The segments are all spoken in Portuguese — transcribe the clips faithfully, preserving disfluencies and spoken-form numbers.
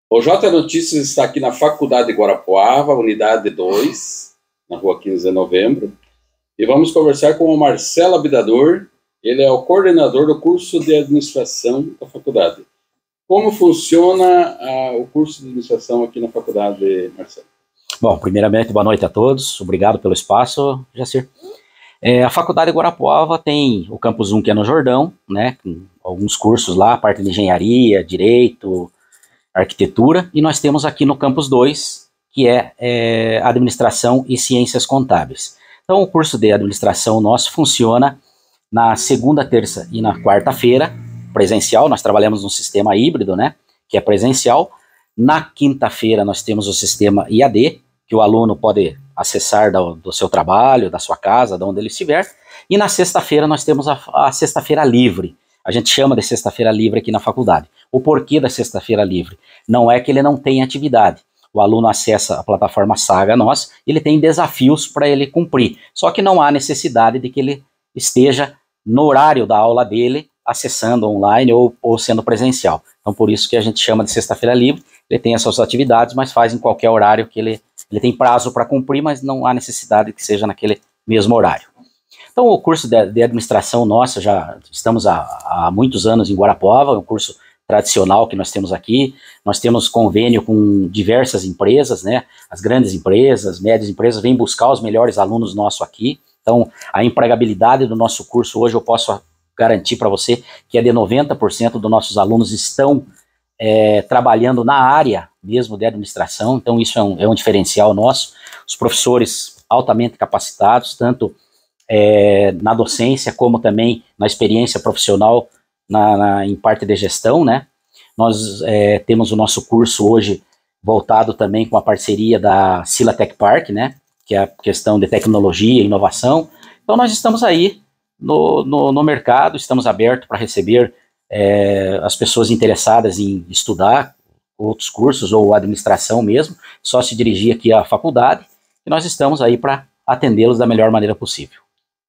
O J Notícias está aqui na Faculdade de Guarapuava, unidade dois, na rua quinze de novembro, e vamos conversar com o Marcelo Abdador. Ele é o coordenador do curso de administração da faculdade. Como funciona uh, o curso de administração aqui na faculdade, Marcelo? Bom, primeiramente, boa noite a todos. Obrigado pelo espaço, Jacir. É, a Faculdade de Guarapuava tem o Campus um, que é no Jordão, né, com alguns cursos lá, parte de engenharia, direito, arquitetura, e nós temos aqui no Campus dois, que é, é administração e ciências contábeis. Então, o curso de administração nosso funciona na segunda, terça e na quarta-feira, presencial. Nós trabalhamos num sistema híbrido, né, que é presencial. Na quinta-feira nós temos o sistema I A D, que o aluno pode acessar do, do seu trabalho, da sua casa, de onde ele estiver. E na sexta-feira nós temos a, a sexta-feira livre. A gente chama de sexta-feira livre aqui na faculdade. O porquê da sexta-feira livre? Não é que ele não tem atividade. O aluno acessa a plataforma Saga Nós, ele tem desafios para ele cumprir. Só que não há necessidade de que ele esteja no horário da aula dele, acessando online ou, ou sendo presencial. Então por isso que a gente chama de sexta-feira livre. Ele tem as suas atividades, mas faz em qualquer horário que ele, ele tem prazo para cumprir, mas não há necessidade que seja naquele mesmo horário. Então o curso de, de administração nossa, já estamos há, há muitos anos em Guarapuava, é um curso tradicional que nós temos aqui. Nós temos convênio com diversas empresas, né? As grandes empresas, médias empresas, vêm buscar os melhores alunos nossos aqui. Então a empregabilidade do nosso curso hoje eu posso garantir para você que é de noventa por cento dos nossos alunos estão é, trabalhando na área mesmo de administração. Então isso é um, é um diferencial nosso. Os professores altamente capacitados, tanto É, na docência, como também na experiência profissional na, na, em parte de gestão, né? Nós é, temos o nosso curso hoje voltado também com a parceria da Sila Tech Park, né? Que é a questão de tecnologia e inovação. Então nós estamos aí no, no, no mercado, estamos abertos para receber é, as pessoas interessadas em estudar outros cursos ou administração mesmo, só se dirigir aqui à faculdade, e nós estamos aí para atendê-los da melhor maneira possível.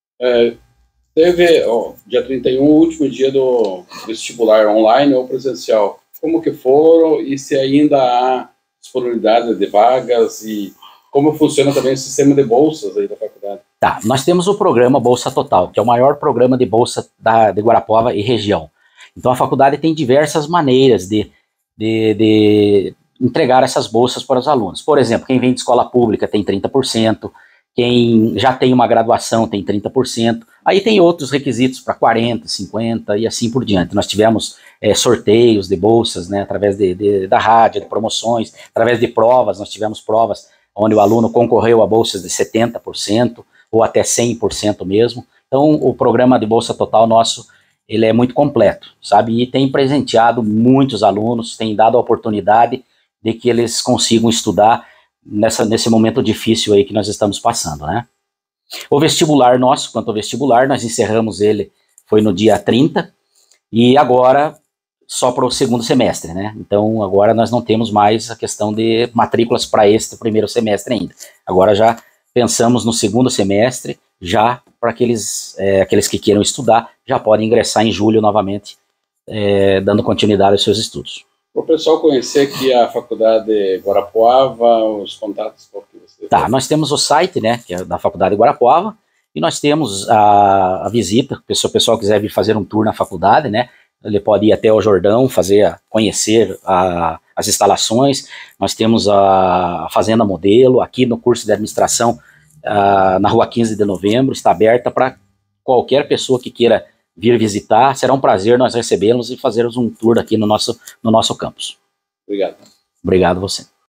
É, teve, ó, dia trinta e um, o último dia do vestibular online ou presencial. Como que foram e se ainda há disponibilidade de vagas e como funciona também o sistema de bolsas aí da faculdade? Tá, nós temos o programa Bolsa Total, que é o maior programa de bolsa da, de Guarapuava e região. Então a faculdade tem diversas maneiras de, de, de entregar essas bolsas para os alunos. Por exemplo, quem vem de escola pública tem trinta por cento, quem já tem uma graduação tem trinta por cento, aí tem outros requisitos para quarenta por cento, cinquenta por cento e assim por diante. Nós tivemos é, sorteios de bolsas, né, através de, de, da rádio, de promoções, através de provas. Nós tivemos provas onde o aluno concorreu a bolsas de setenta por cento ou até cem por cento mesmo. Então o programa de Bolsa Total nosso, ele é muito completo, sabe, e tem presenteado muitos alunos, tem dado a oportunidade de que eles consigam estudar Nessa, nesse momento difícil aí que nós estamos passando, né? O vestibular nosso, quanto ao vestibular, nós encerramos ele, foi no dia trinta, e agora só para o segundo semestre, né? Então agora nós não temos mais a questão de matrículas para este primeiro semestre ainda. Agora já pensamos no segundo semestre, já para aqueles, é, aqueles que queiram estudar, já podem ingressar em julho novamente, é, dando continuidade aos seus estudos. Para o pessoal conhecer aqui a Faculdade Guarapuava, os contatos que você... Tá, nós temos o site, né, que é da Faculdade Guarapuava, e nós temos a, a visita, se o pessoal quiser vir fazer um tour na faculdade, né, ele pode ir até o Jordão, fazer, conhecer a, as instalações. Nós temos a, a Fazenda Modelo, aqui no curso de administração, a, na rua quinze de novembro, está aberta para qualquer pessoa que queira vir visitar. Será um prazer nós recebê-los e fazermos um tour aqui no nosso, no nosso campus. Obrigado. Obrigado a você.